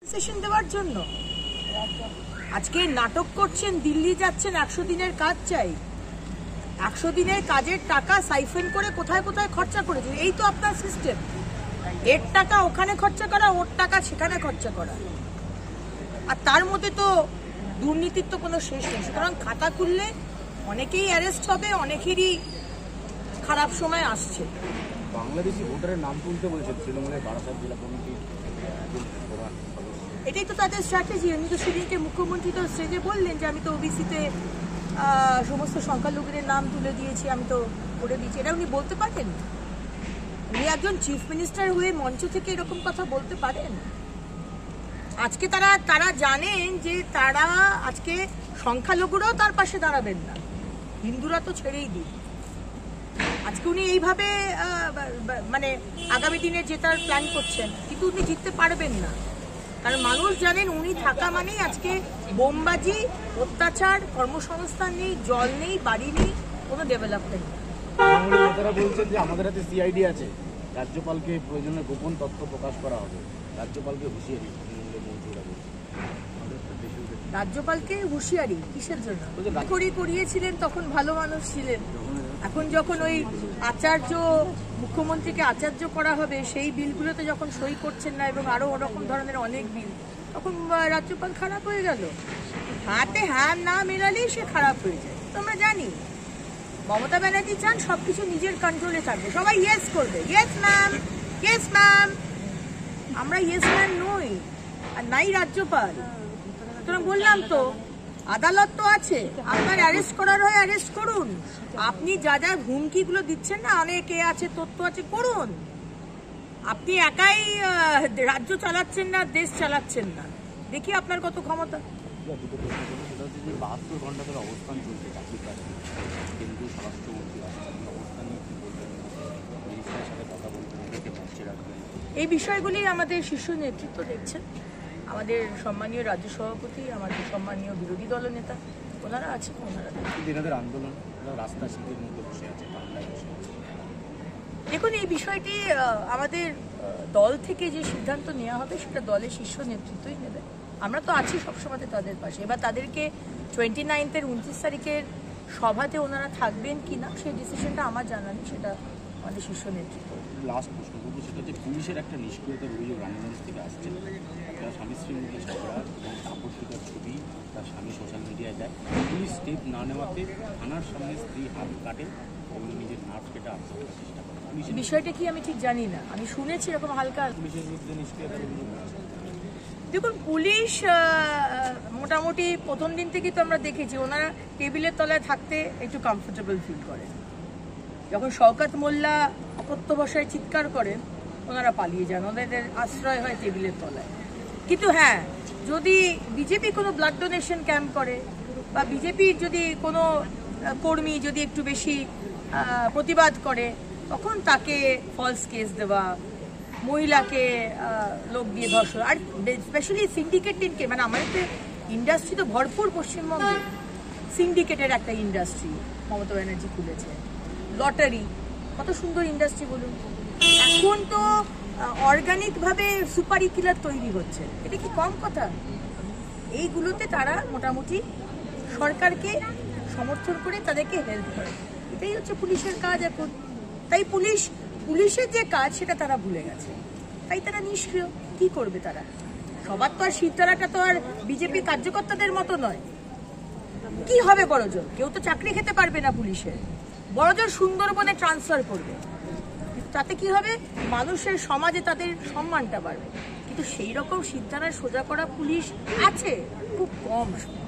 Session দেওয়ার জন্য আজকে নাটক করছেন, দিল্লি যাচ্ছেন, 100 দিনের কাজ চাই। 100 দিনের কাজের টাকা সাইফেন করে কোথায় কোথায় খরচা করেছেন। এই তো আপনার সিস্টেম, এর টাকা ওখানে খরচা করা, ওর টাকা সেখানে খরচা করা, আর তার মধ্যে তো দুর্নীতির তো কোনো শেষ নেই। সুতরাং খাতা খুললে অনেকেই অ্যারেস্ট হবে, অনেকেরই খারাপ সময় আসছে। বাংলাদেশি ভোটারের নাম তুলতে বলছেন তৃণমূলের বারাসাত জেলা কমিটির প্রধান। এটাই তো তাদের স্ট্র্যাটেজি। আমি তো সেদিনকে মুখ্যমন্ত্রী তো স্টেজে বললেন যে আমি তো ওবিসিতে সমস্ত সংখ্যালঘুদের নাম তুলে দিয়েছি, আমি তো করে দিয়েছি। এটা উনি বলতে পারেন? উনি একজন চিফ মিনিস্টার হয়ে মঞ্চ থেকে এরকম কথা বলতে পারেন? আজকে তারা জানেন যে তারা আজকে সংখ্যালঘুরাও তার পাশে দাঁড়াবেন না, হিন্দুরা তো ছেড়েই দিন। আজকে উনি এইভাবে মানে আগামী দিনে জেতার প্ল্যান করছেন, কিন্তু উনি জিততে পারবেন না। কারণ মানুষ জানেন উনি থাকা মানেই আজকে বোমবাজি, অত্যাচার, কর্মসংস্থান নেই, জল নেই, বাড়ি নেই, কোনো ডেভেলপমেন্ট নেই। নেতারা বলছেন যে আমাদের হাতে সিআইডি আছে, রাজ্যপালকে প্রয়োজনে গোপন তথ্য প্রকাশ করা হবে। রাজ্যপালকে হুঁশিয়ারি রাজ্যপালকে হুঁশিয়ারি কিসের জন্য? করিয়েছিলেন তখন ভালো মানুষ ছিলেন, এখন যখন ওই আচার্য, মুখ্যমন্ত্রীকে আচার্য করা হবে, সেই বিলগুলোতে যখন সই করছেন না এবং আরো ওরকম ধরনের অনেক বিল, তখন রাজ্যপাল খারাপ হয়ে গেল। হাতে হাত না মেলালেই সে খারাপ হয়ে যায়। তো আমরা জানি মমতা ব্যানার্জি চান সবকিছু নিজের কন্ট্রোলে থাকবে, সবাই ইয়েস করবে, ইয়েস ম্যাম, ইয়েস ম্যাম। আমরা ইয়েস ম্যাম নই, আর নাই রাজ্যপাল। সুতরাং বললাম তো, আদালত তো আছে, আপনার অ্যারেস্ট করার হয় অ্যারেস্ট করুন। আপনি যা যা হুমকিগুলো দিচ্ছেন না, অনেকে আছে, তথ্য আছে, করুন। আপনি একাই রাজ্য চালাচ্ছেন না, দেশ চালাচ্ছেন না। দেখি আপনার কত ক্ষমতা। 72 ঘন্টা ধরে অবস্থান চলছে চাকরি প্রার্থী, কিন্তু স্বরাষ্ট্রমন্ত্রী অবস্থান নিয়ে কি বলবেন? মিনিস্টারের সাথে কথা বলবেন, এদেরকে পৌঁছে রাখবেন। এই বিষয়গুলি আমাদের শীর্ষ নেতৃত্ব দেখছেন, আমাদের সম্মানীয় রাজ্য সভাপতি, আমাদের সম্মানীয় বিরোধী দলনেতা, ওনারা আছেন। ওনারা আন্দোলন রাস্তা শীতের মধ্যে বসে আছে, বাংলায় বসে আছে। দেখুন, এই বিষয়টি আমাদের দল থেকে যে সিদ্ধান্ত নেওয়া হবে সেটা দলের শীর্ষ নেতৃত্বই নেবে। আমরা তো আছি সবসময় তাদের পাশে। এবার তাদেরকে 29 তারিখের সভাতে ওনারা থাকবেন কিনা সেই ডিসিশনটা আমার জানা নেই, সেটা আমাদের শীর্ষ নেতৃত্ব। লাস্ট প্রশ্ন করবো, সেটা হচ্ছে পুলিশের একটা নিষ্ক্রিয়তার অভিযোগ রানীগঞ্জ থেকে আসছে। একটা স্বামী স্ত্রীর মধ্যে ঝগড়া এবং আপত্তিকর ছবি তার স্বামী সোশ্যাল মিডিয়ায় দেয়। পুলিশ স্টেপ না নেওয়াতে থানার সামনে স্ত্রী হাত কাটে এবং নিজের নার্ভ কেটে আত্মহত্যার চেষ্টা করে। বিষয়টা কি আমি ঠিক জানি না, আমি শুনেছি এরকম হালকা। পুলিশের বিরুদ্ধে নিষ্ক্রিয়তার অভিযোগ। দেখুন, পুলিশ মোটামুটি প্রথম দিন থেকেই তো আমরা দেখেছি ওনারা টেবিলের তলায় থাকতে একটু কমফোর্টেবল ফিল করেন। যখন শওকত মোল্লা অকথ্যভাষায় চিৎকার করেন, ওনারা পালিয়ে যান, ওনাদের আশ্রয় হয় টেবিলের তলায়। কিন্তু হ্যাঁ, যদি বিজেপি কোনো ব্লাড ডোনেশন ক্যাম্প করে বা বিজেপির যদি কোনো কর্মী যদি একটু বেশি প্রতিবাদ করে, তখন তাকে ফলস কেস দেওয়া, মহিলাকে লোক দিয়ে ধর্ষণ, আর স্পেশালি সিন্ডিকেট টিনকে, মানে আমাদের ইন্ডাস্ট্রি তো ভরপুর পশ্চিমবঙ্গে, সিন্ডিকেটের একটা ইন্ডাস্ট্রি মমতা ব্যানার্জি খুলেছে। লটারি, কত সুন্দর ইন্ডাস্ট্রি বলুন। এখন তো অর্গানিকভাবে সুপারি কিলার তৈরি হচ্ছে, এটা কি কম কথা? এইগুলোতে তারা মোটামুটি সরকারকে সমর্থন করে তাদেরকে হেল্প করে, এটাই হচ্ছে পুলিশের কাজ এখন। তাই পুলিশের যে কাজ সেটা তারা ভুলে গেছে, তাই তারা নিষ্ক্রিয়। কি করবে তারা? সবার তো আর শিবতারাটা তো আর বিজেপি কার্যকর্তাদের মতো নয়। কি হবে বড়জোর? কেউ তো চাকরি খেতে পারবে না পুলিশের। বড়জোর সুন্দরবনে ট্রান্সফার করবে, তাতে কি হবে? মানুষের সমাজে তাদের সম্মানটা বাড়বে। কিন্তু সেই রকম শিবতারার সোজা করা পুলিশ আছে খুব কম।